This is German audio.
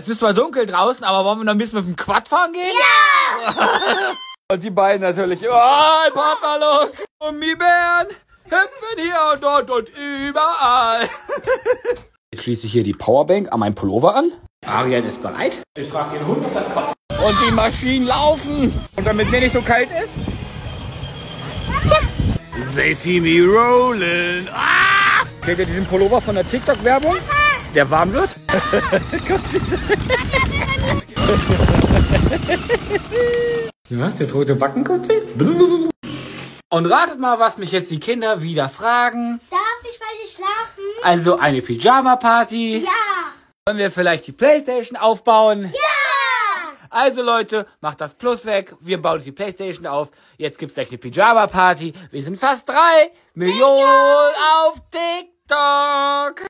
Es ist zwar dunkel draußen, aber wollen wir noch ein bisschen mit dem Quad fahren gehen? Ja! Und die beiden natürlich. Oh, ein Partnerlook. Gummibären hüpfen hier und dort und überall. Jetzt schließe ich hier die Powerbank an meinen Pullover an. Arian ist bereit. Ich trage den Hund auf das Quad. Und die Maschinen laufen. Und damit mir nicht so kalt ist. They see me rolling. Ah! Kennt ihr diesen Pullover von der TikTok-Werbung? Der warm wird? Du hast jetzt rote Backenkumpel? Und ratet mal, was mich jetzt die Kinder wieder fragen. Darf ich bei dir schlafen? Also eine Pyjama-Party. Ja! Wollen wir vielleicht die Playstation aufbauen? Ja! Also Leute, macht das Plus weg. Wir bauen die Playstation auf. Jetzt gibt's gleich eine Pyjama-Party. Wir sind fast 3 Millionen auf TikTok.